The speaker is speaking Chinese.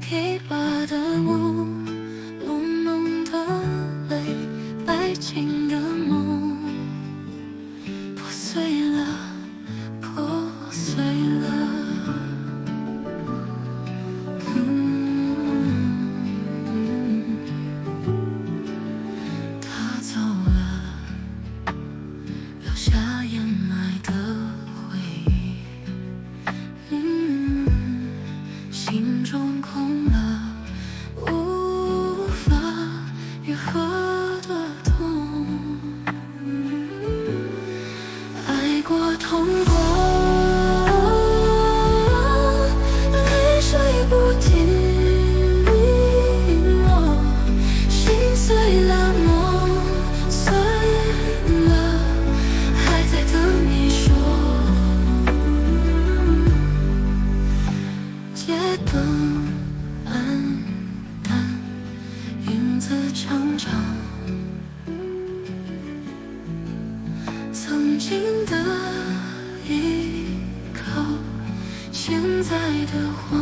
琵琶的舞，浓浓的泪，白净的梦，破碎了，破碎了。他走了，留下掩埋的回忆。心中空了，无法愈合的痛，爱过痛过，泪水不停落，心碎了，梦碎了，还在等你说。街灯暗淡，影子长长，曾经的依靠，现在的谎。